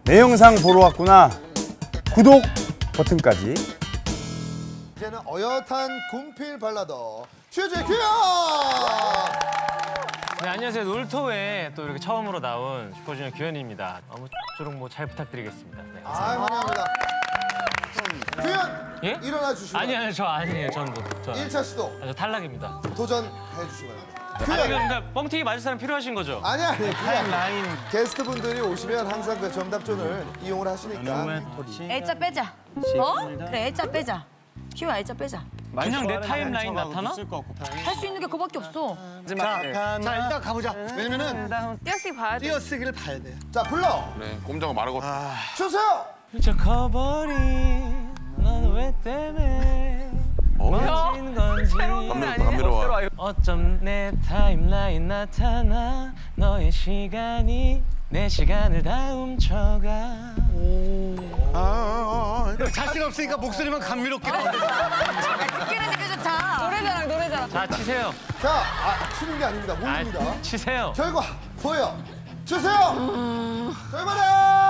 내 영상 보러 왔구나. 구독 버튼까지. 이제는 어엿한 군필 발라더 최재규! 네, 안녕하세요. 놀토에 또 이렇게 처음으로 나온 슈퍼주니어 규현입니다. 아무쪼록 뭐 잘 부탁드리겠습니다. 네, 환영합니다. 규현! 예? 일어나 주시면 아니요, 저 아니에요. 전 1차 시도 저 탈락입니다. 도전해 주시면 합니다. 그러니까 뻥튀기 맞을 사람 필요하신 거죠? 아니 타임라인. 게스트분들이 오시면 항상 그 정답존을 이용을 하시니까 L자 빼자. 그래, L자 빼자. 휘와 L자 빼자. 그냥 내 타임라인 나타나? 할 수 있는 게 그거밖에 없어. 자, 일단 가보자. 왜냐면은 띄어쓰기 봐야 돼. 띄어쓰기를 봐야 돼. 자 불러! 네, 꼼장어 마르고. 주세요! 저 커버린 넌 왜 때문에 멋진 건지 감미로워. 어쩜 내 타임라인 나타나 너의 시간이 내 시간을 다 훔쳐가. 자신 없으니까 목소리만 감미롭게 나오네. 듣기는 되게 좋다. 노래자랑, 노래자랑. 자, 치세요. 자, 치는 게 아닙니다. 모릅니다. 치세요. 결과 보여 주세요! 결과는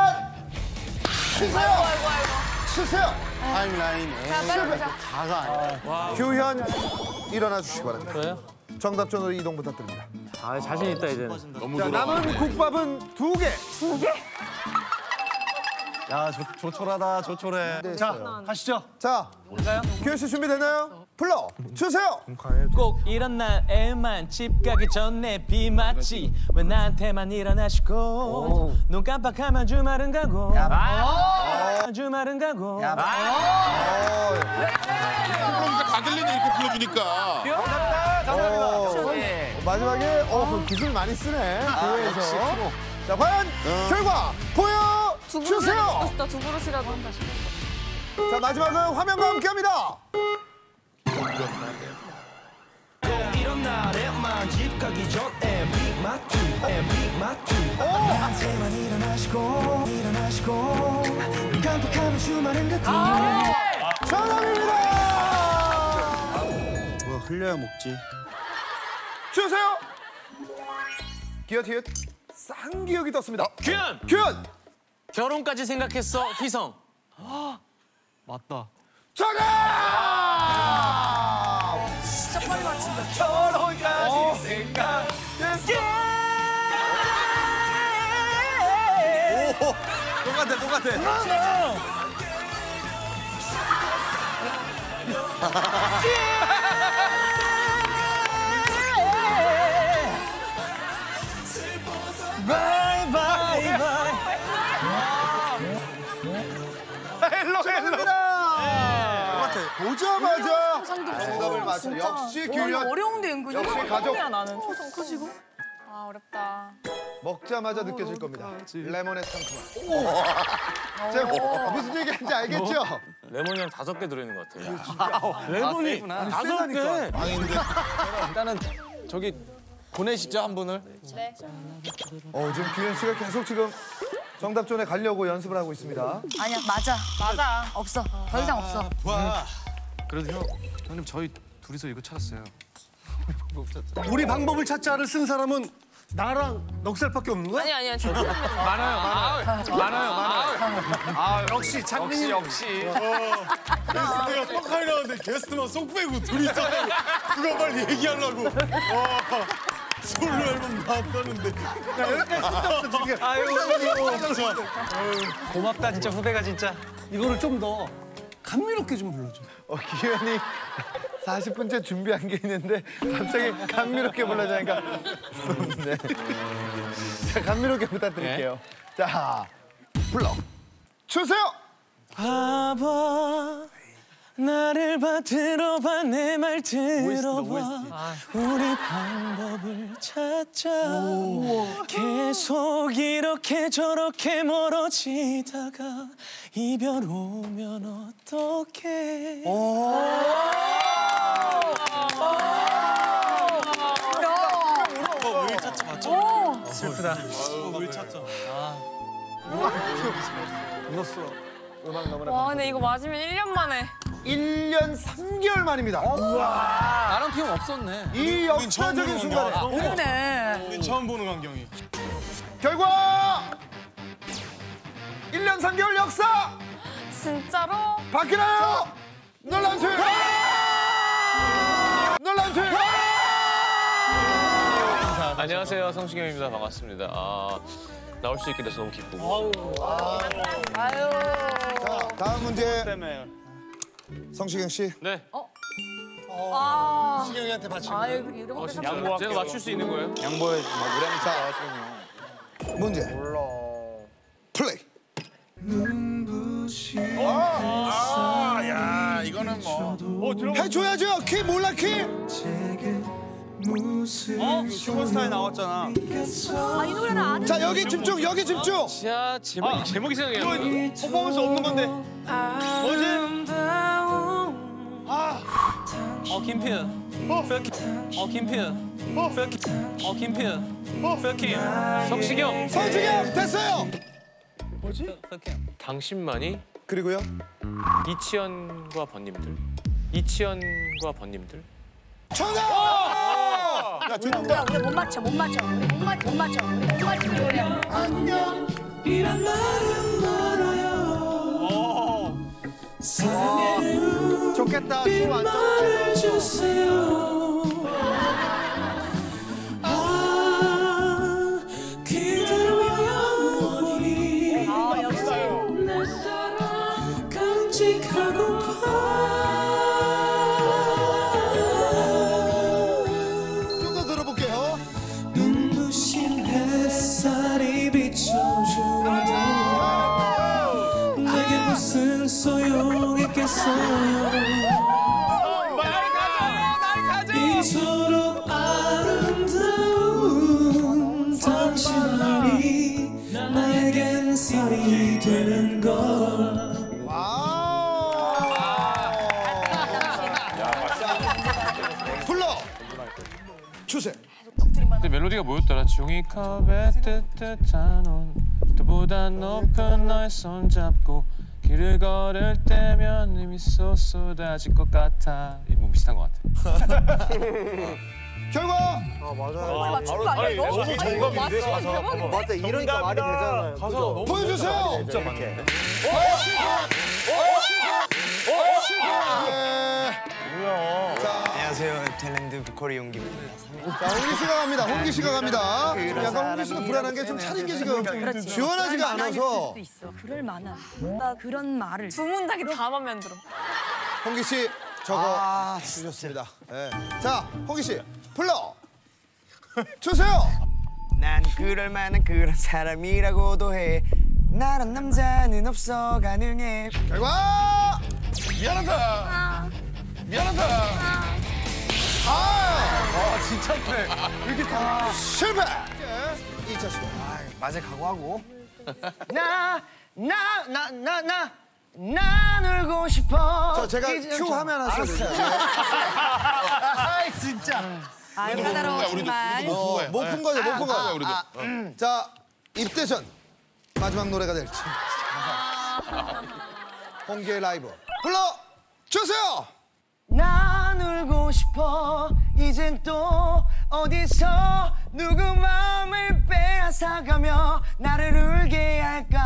치세요! 치세요! 타임라인에 자, 빨리 보자. 다가 아니야. 규현 일어나 주시기 바랍니다. 그래요? 정답존으로 이동 부탁드립니다. 아, 자신 있다 이제는. 너무 자, 남은 국밥은 2개. 야, 조촐하다, 조촐해. 자, 가시죠. 자, 규현 씨 준비됐나요? 불러 주세요! 꼭 이런 날에만 집 가기 전에 비 맞지 왜 나한테만 일어나시고 눈 깜빡하면 주말은 가고 주말은 가고 그러니까 다 들리네 이렇게 불러주니까. 마지막에 기술 많이 쓰네. 교회에서. 자, 과연 결과 보여 주세요! 두 그릇이라도 한다. 자, 마지막은 화면과 함께합니다. 이런 날에만 집 가기 전에 빅 맞기 빅 맞기 나한테만 일어나시고 눈 깜빡하면 주말은 같은 정답입니다! 뭐 흘려야 먹지. 주세요! 기엇 쌍기역이 떴습니다. 규현! 규현! 결혼까지 생각했어 희성. 맞다. 정답! 진짜 빨리 맞춘다. 결혼까지 생각했어. 똑같아. 보자마자 정답을 맞춰. 역시 규현. 어려운데 은근히. 역시 가족. 나는 초성 커지고. 아, 어렵다. 먹자마자 느껴질 겁니다. 레몬의 상큼함. 제가 무슨 얘기하는지 알겠죠? 레몬이 한 5개 들어있는 것 같아요. 레몬이 5개. 아닌데. 일단은 저기 보내시죠 한 분을. 네. 지금 규현 씨가 계속 지금 정답존에 가려고 연습을 하고 있습니다. 아니야, 맞아. 없어. 더 이상 없어. 그래도 형님 저희 둘이서 이거 찾았어요. 우리 방법을 찾자를 쓴 사람은 나랑 넉살밖에 없는 거야? 아니야. 많아요. 역시 장민이. 역시. 게스트가 떡하니 나왔는데 게스트만 쏙 빼고 둘이 있잖아. 그거 빨리 얘기하려고. 와, 솔로 앨범 나왔다는데. 나 여기까지 끝났어 지금. 아유. 고맙다 진짜 후배가 진짜. 이거를 좀 더 감미롭게 좀 불러줘. 규현이 40분째 준비한 게 있는데 갑자기 감미롭게 불러주니까 네. 자, 감미롭게 부탁드릴게요. 자, 불러 주세요. 바보 나를 들어봐 내 말 들어봐 우리 방법을 찾자 계속 이렇게 저렇게 멀어지다가 이별 오면 어떡해. 왜 찾지 맞죠? 슬프다. 왜 찾죠? 울었어. 음악 너무나 와, 근데 이거 맞으면 1년 만에. 1년 3개월 만입니다. 나랑 피움 없었네. 이 역사적인 순간에 없네. 우리 처음 보는 광경이. 결과 1번 만 3개월 역사 진짜로? 바뀌나요? 놀라운 토요일! 놀라운 토요일! 안녕하세요, 성시경입니다. 반갑습니다. 나올 수 있게 돼서 너무 기쁘고. 자, 다음 문제. 성시경 씨. 네. 시경이한테 바친 아유, 이런 거 진짜 제가 맞출 수 있는 거예요? 양보해. 문제. 플레이. 야, 이거는 뭐. 해줘야죠. 키 몰라 키. 슈퍼스타에 나왔잖아. 아, 이 노래는 아는. 자 여기 집중 여기 집중. 자, 제목이 생각이 안 나요. 퍼포먼스 없는 건데. 뭐지? 김필. 김필. 김필. 성시경. 성시경 됐어요. 당신만이 그리고요. 이치현과 번님들. 이치현과 번님들. 정답. 야 정답. 우리 못 맞춰, 못 맞춰. 우리 못 맞춰, 못 맞춰. 우리 못 맞춰, 노래. 안녕. 이런 말은 멀어요. 사랑해요. 좋겠다. 춤안 말해주세요. 그대로 영원히 내 사랑 간직하고파. 좀 더 들어볼게요. 눈부신 햇살이 비춰줘도 내게 무슨 소용있겠어요. 이토록 아름다운 당신만이 나에겐 살이 되는 걸. 불러 주세요. 근데 멜로디가 뭐였더라? 종이컵에 뜨뜻한 온도보다 높은 너의 손 잡고 길을 걸을 때면 이미 쏟아질 것 같아. 뭐 비슷한 것 같아. 결과 우리 맞춘 거 아니야, 이거? 너무 정답인데, 맞어, 가사. 대박이네. 맞다, 이러니까 말이 되잖아요. 가사 너무 보여주세요. 진짜 많네. 안녕하세요. 탤런트 보컬의 용기입니다. 자, 홍기 씨가 갑니다. 홍기 씨가 갑니다. 약간 홍기 씨도 불안한 게 좀 차린 게 지금 시원하지가 않아서. 그럴 만한. 나 그런 말을. 두 문장이 다 맘에 안 들어. 홍기 씨 저거 주셨습니다. 네. 자, 홍기 씨 불러 주세요. 난 그럴 만한 그런 사람이라고도 해. 나란 남자는 없어 가능해. 결과 미안하다. 미안하다. 진짜 세. 이렇게 다 실패. 2차 시도. 맞을 각오하고. 나 놀고 싶어. 저 제가 큐 하면 하셔야 돼요. 진짜. 아유, 까다로워, 정말. 못 푼 거죠, 못 푼 거. 우리도. 자, 입대 전 마지막 노래가 될지. 홍기의 라이브 불러 주세요. 나 놀고 싶어. 이젠 또 어디서 누구 마음을 빼앗아가며 나를 울게 할까.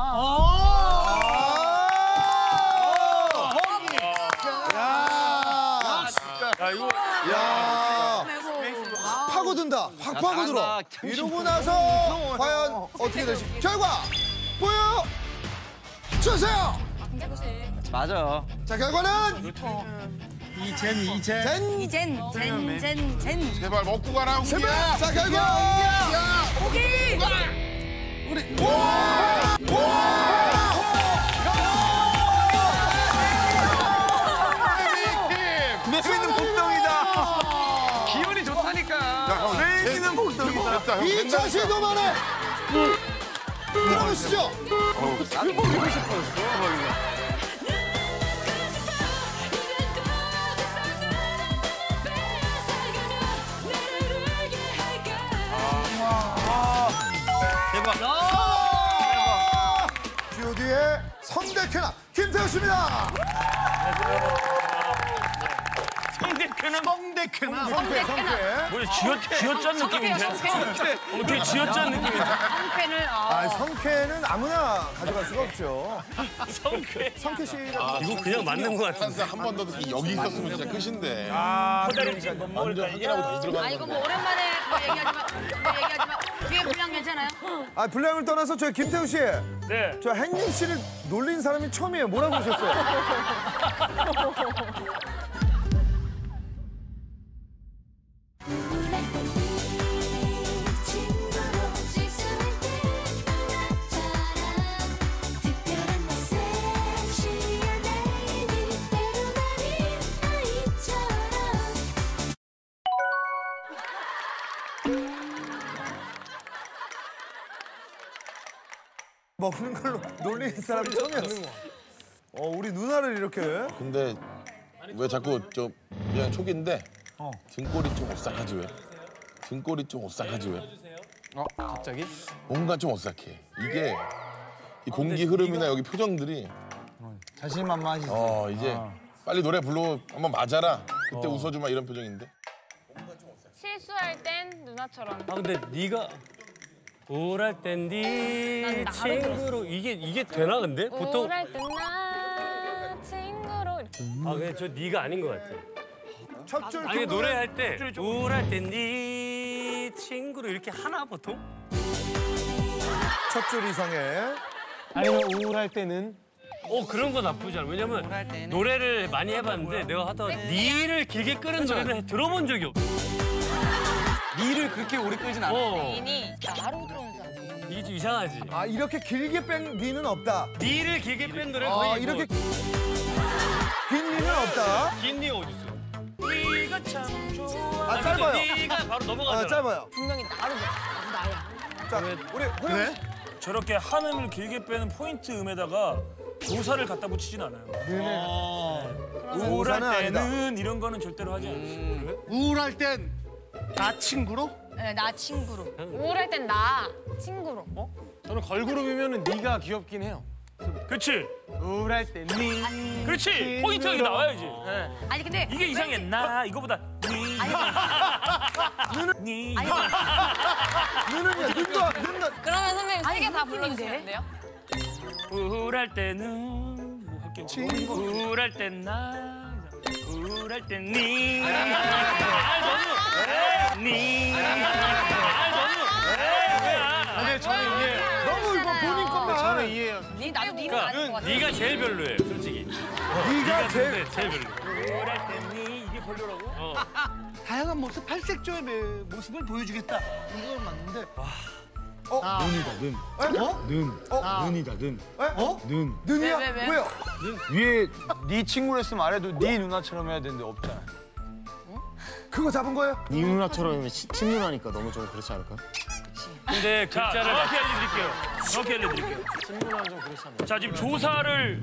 야, 확 파고든다. 확 파고들어. 이러고 나서 과연 어떻게 될지. 결과 보여 주세요. 맞아. 자, 결과는 이젠. 젠. 제발 먹고 가라, 우기야. 자, 결과 고기! 우리 매있는 복덩이다. 기분이 좋다니까. 매있는 복덩이다. 됐다, 형. 2차 시도 만에 들어보시죠. G.O.D의 성대캐나 김태우 씨입니다. 성대 성쾌는 성대쾌나. 성쾌. 뭐 쥐어짠 느낌인데. 되게 쥐어짠 느낌인데. 성쾌는 성쾌는 아무나 가져갈 수가 없죠. 성쾌 씨가 이거 그냥 맞는 것 같은데. 찬스 한 번 더 듣기 여기 있었으면 진짜 끝인데. 코다리찜 못 먹을까? 한개라고 다시 들어가는 이거 뭐 오랜만에 뭐 얘기하지 마. 뒤에 분량 괜찮아요? 분량을 떠나서 저 김태우 씨. 네. 저 hen님 씨를 놀린 사람이 처음이에요. 뭐라고 하셨어요? 먹는 걸로 놀리는 사람이 처음이었는 거. 우리 누나를 이렇게. 근데 왜 자꾸 그냥 촉인데 등골이 좀 오싹하지 왜? 등골이 좀 오싹하지 왜? 갑자기? 뭔가 좀 오싹해. 이게 이 공기 흐름이나 여기 표정들이 자신만만하시지. 이제 빨리 노래 불러 한번 맞아라. 그때 웃어주마 이런 표정인데. 실수할 땐 누나처럼. 근데 네가 우울할 땐 네 친구로 이게 되나 근데? 보통 우울할 땐 나 친구로 이렇게. 그냥 저 네가 아닌 것 같아. 첫 줄. 아니 노래할 때 우울할 땐 네 친구로 이렇게 하나 보통? 첫 줄 이상의. 아니면 우울할 때는 그런 거 나쁘지 않아. 왜냐면 노래를 많이 해봤는데 내가 하다가 니를 길게 끄는 노래를 들어본 적이 없어. 니를 그렇게 오래 끌진 않아. 이니 나로 들어오는 사람. 이게 좀 이상하지. 이렇게 길게 뺀 니는 없다. 니를 길게 뺀 노래 거의 이렇게 긴 니는 없다. 긴 니 어딨어? 니가 참 좋아. 짧아요. 니가 바로 넘어가잖아. 짧아요. 분명히 나로 들어. 나야. 자, 우리 호영 씨. 저렇게 한음을 길게 빼는 포인트 음에다가 조사를 갖다 붙이진 않아요. 우울할 조사는 아니다. 때는 이런 거는 절대로 하지 않습니다. 우울할 땐 나 친구로? 네, 나 친구로. 우울할 땐 나 친구로. 저는 걸그룹이면은 네가 귀엽긴 해요. 그렇지. 우울할 때는 그렇지. 포인트가 이렇게 나와야지. 아니 근데 이게 이상해. 나 이거보다 니. 눈은요? 눈도. 그러면 선배님 세 개 다 이거 불러주시면 돼요? 우울할 때는 뭐 할게요. 우울할 땐 나. 우울할 땐 니. 니. 근데 저는 이해해요. 너무 이거 본인 것만. 저는 이해해요. 나도 니는 아닌 것 같아. 네가 제일 별로예요, 솔직히. 네가 제일. 제일 별로. 우울할 땐 니. 이게 별로라고? 다양한 모습, 팔색조의 모습을 보여주겠다. 이건 맞는데. 눈이다 눈. 눈이다 눈. 눈. 눈이야? 왜? 왜요? 위에 네 친구로 했으면 아래도 네 누나처럼 해야 되는데 없잖아. 그거 잡은 거예요? 네 누나처럼 친누나니까 너무 좀 그렇지 않을까? 근데 글자를 정확히 알려드릴게요. 친누나는 좀 그렇지 않나? 자, 지금 조사를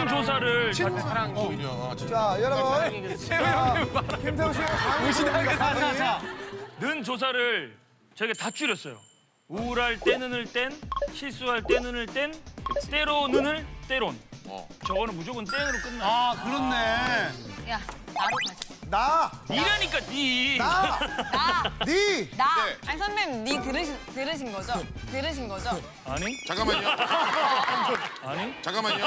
자, 여러분. 김태우 씨가 무시당했습니다. 는 조사를 저희가 다 줄였어요. 우울할 때 는을 땐, 실수할 때 는을 땐, 때로 는을 때론. 저거는 무조건 땡으로 끝나. 그렇네. 야, 나로 가자. 나. 니라니까 니. 니. 나. 아니 선배님 니 들으신 거죠? 들으신 거죠? 아니? 잠깐만요. 아니? 잠깐만요.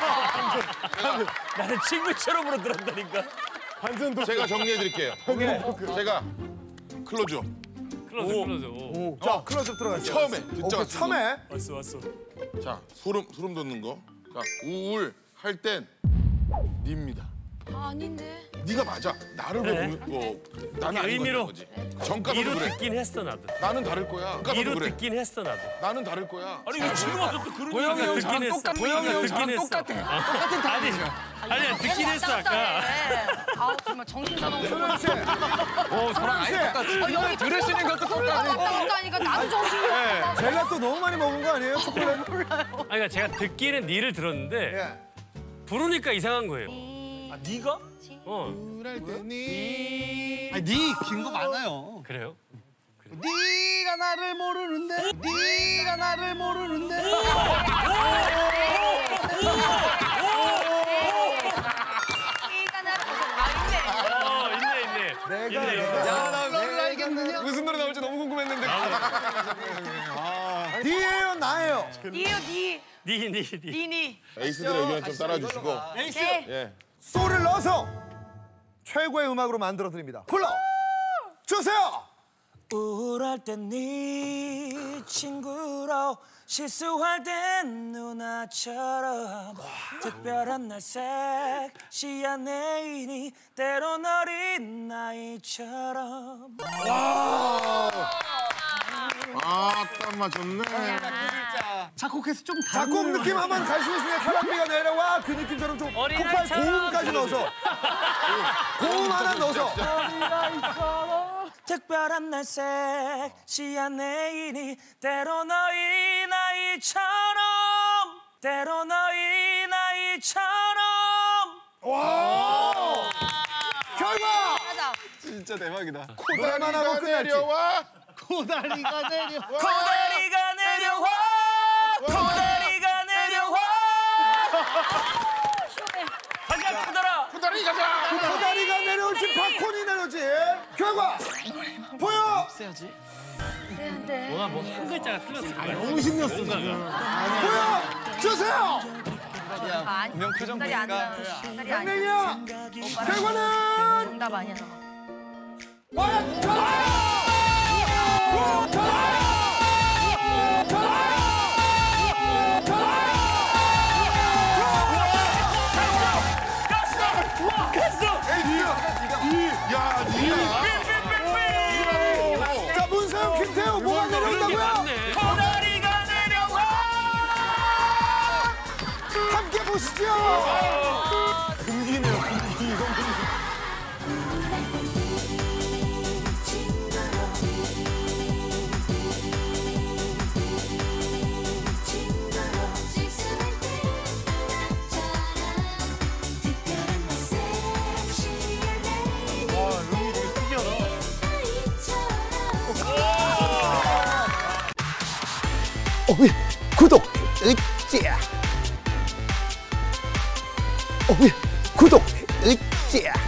나는 친구처럼 들었다니까. 제가 정리해드릴게요. 제가 클로즈업. 클로즈. 자, 클로즈업 들어갔어요. 처음에 듣자가 처음에. 왔어. 자, 소름 돋는 거. 자, 우울 할 땐 니입니다. 아닌데. 네가 맞아. 나를 왜 나는 아닌 의미로. 거지. 정가도 니로 그래. 듣긴 했어 나도. 나는 다를 거야. 정가도 니로 그래. 듣긴 했어 나도. 나는 다를 거야. 아니 왜 지금 와서 또 그런 고영이 얘기야? 듣긴 했어. 고영이 듣긴 했어. 똑같은 타입이죠. 아니야 듣긴 했어 아까. 정말 정신사나워. 소연 씨. 저랑 아예 똑같이. 들으시는 것도 똑같아. 똑같다니까 나도 정신이 없다. 제가 또 너무 많이 먹은 거 아니에요? 초콜릿? 그러니까 제가 듣기는 니를 들었는데 부르니까 이상한 거예요. 네가? 우울할 때 니. 아니, 긴 거 많아요. 그래요? 네가 나를 모르는데. 네가 나를 모르는데. 이가 나를. 있네. 니요 니. 니. 에이스들의 의견 좀 따라주시고. 에이스. 예. 소를 넣어서 최고의 음악으로 만들어 드립니다. 불러 주세요. 우울할 땐 네 친구로 실수할 땐 누나처럼 특별한 날 섹시한 애인이 때론 어린 나이처럼. 딱 맞췄네. 작곡해서 좀 작곡 느낌 한번 갈 수 있으면 사랑비가 내려와 그 느낌처럼 좀 폭발 고음까지 넣어서 고음 하나 넣어서 특별한 날 섹시한 애인이 때론 너희 나이처럼 때론 너희 나이처럼. 와 결과 진짜 대박이다. 노래만 하고 끝날지. 고다리가 내려와. 고다리가 내려와 고다리가 내려와. 가자 고다라. 고다리 가자. 고다리가 내려올지 박콘이 내려올지 결과 보여. 세한데. 한 글자가 틀렸을 거야. 너무 신났어 지금. 보여 주세요. 분명 표정 보니까. 딸이 아니야. 백명이야. 결과는 정답 아니야. 자 문세영 김태우 뭐가 내려온다고요? 고다리가 내려와. 함께 보시죠. 금기네요 금기. 구독 으쌰. 구독 으쌰.